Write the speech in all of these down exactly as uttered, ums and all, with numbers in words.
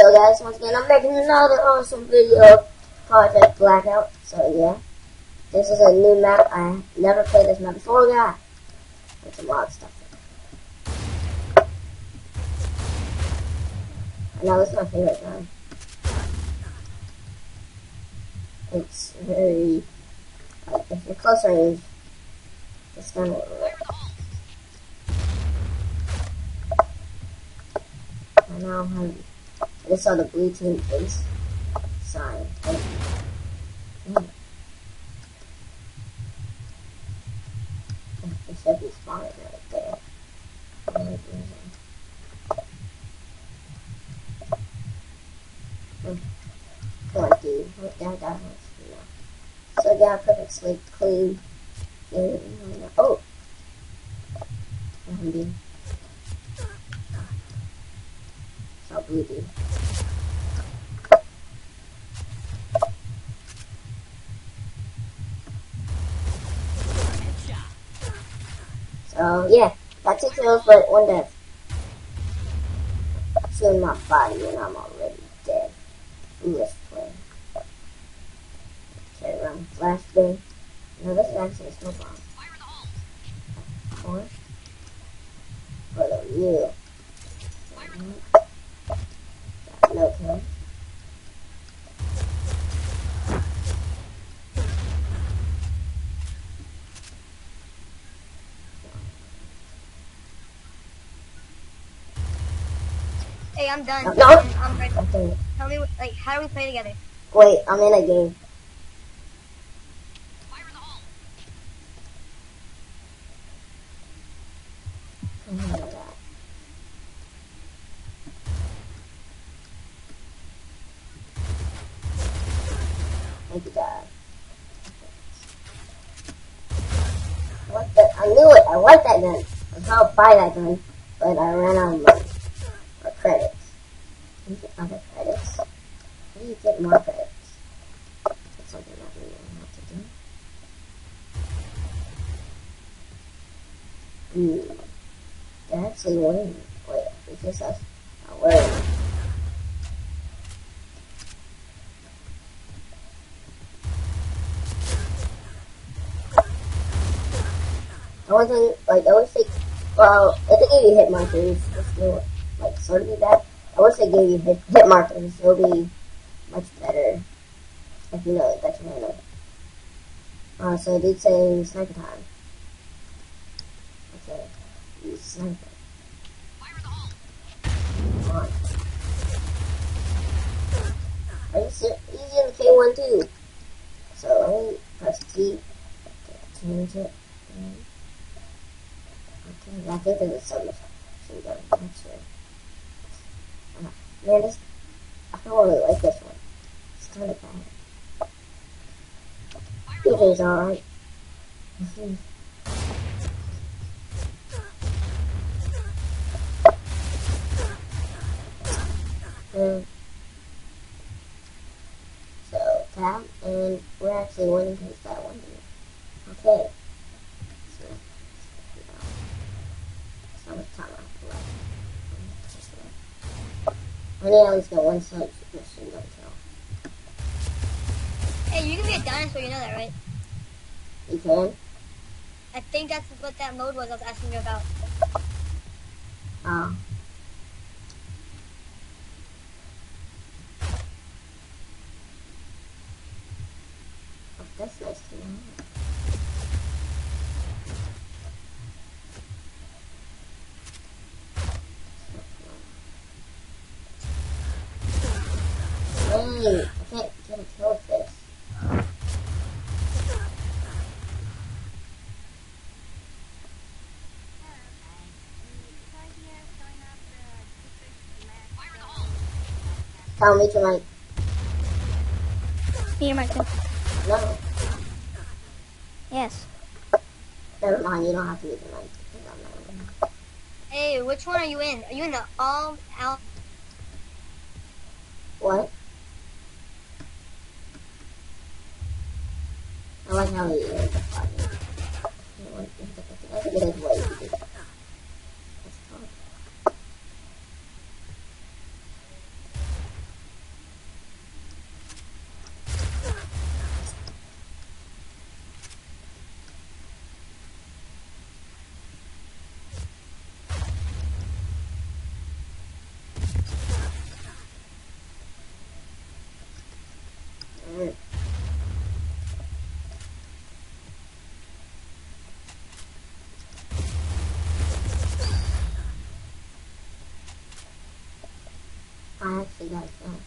So guys, once again, I'm making another awesome video, Project Blackout. So yeah, this is a new map. I never played this map before, guys. There's a lot of stuff. I know this is my favorite gun. It's very, like, if you're close range, this gun will work. I now have, I just saw the blue team base sign. Mm. It should be spawning right there. Mm. Come on, dude. Look down, down. No. So, yeah, perfect slate clean. Oh! I'm being. So, blue dude. So, yeah. Got two kills, but one death. Shooting my body, and I'm already dead. Foolish play. Okay, run. Flash thing. No, this is actually a snow bomb. Or for the real. No kill. Hey, I'm done. No, no. I'm, I'm ready. Okay. Tell me, like, how do we play together? Wait, I'm in a game. Oh my God. Thank you, God. What the? I knew it. I like that gun. I was about to buy that gun, but I ran out of money. Or credits. Can you get other credits? How do you get more credits? That's something I really don't know what to do. Hmm. They're actually winning. Wait, it's just us. Oh, we're winning. I wasn't, like, I wish they, well, if they gave you hit markers, it's still, like, sort of be bad. I wish they gave you hit, hit markers. It'll be much better if you know that you know. Uh, so I did say sniper time. Okay, use sniper. Come on. Are you serious? Easy on the K one too. So let me press T. Okay, change it. Okay, I think there's a submachine gun. I'm not sure. Uh, man, this, I don't really like this one. It's kind of bad. It is alright. um, so, tab, and we're actually winning against that one. Okay. So, how much time I have left? I need at least get one submachine gun kill. Hey, you can be a dinosaur, you know that, right? You can? I think that's what that mode was I was asking you about. Oh. Oh, that's nice to know. Dang, I can't get a kill with this. Tell me to my... Me or my phone? No. Yes. Never mind, you don't have to use the mic. Hey, which one are you in? Are you in the all out? What? I like how he is the button. I think it is way easy. That's tough. I actually got it done.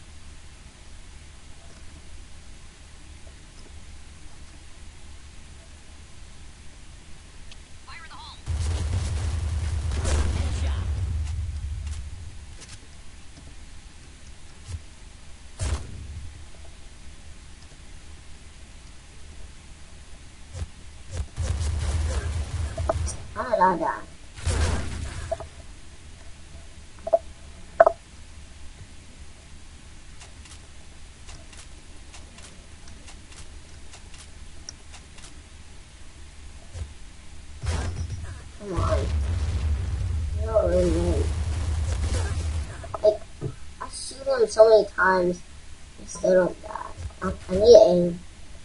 How did I die? Come on. No, really, really. Like, I shoot him so many times and still don't die. I, I need aim.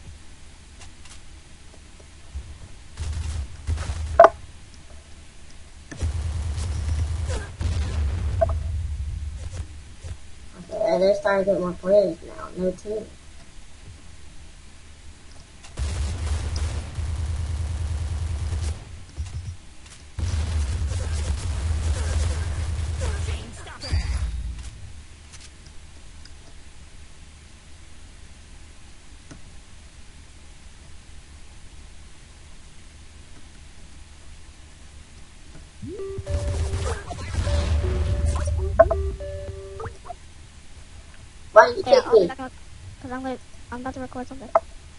Okay, they're starting to get more players now. No team. Why did you Yeah, take I'll be me? back because I'm gonna I'm about to record something.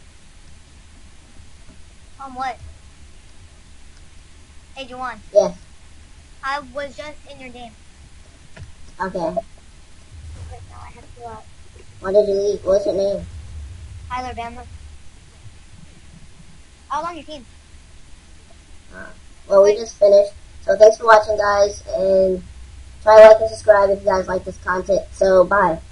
Um, what? Hey, Juwan. Yes. I was just in your game. Okay. But now I have to, uh, Why did you leave? What's your name? Tyler Bamler. I was on your team. Uh, well, we just finished. So thanks for watching, guys, and try to like and subscribe if you guys like this content. So, bye.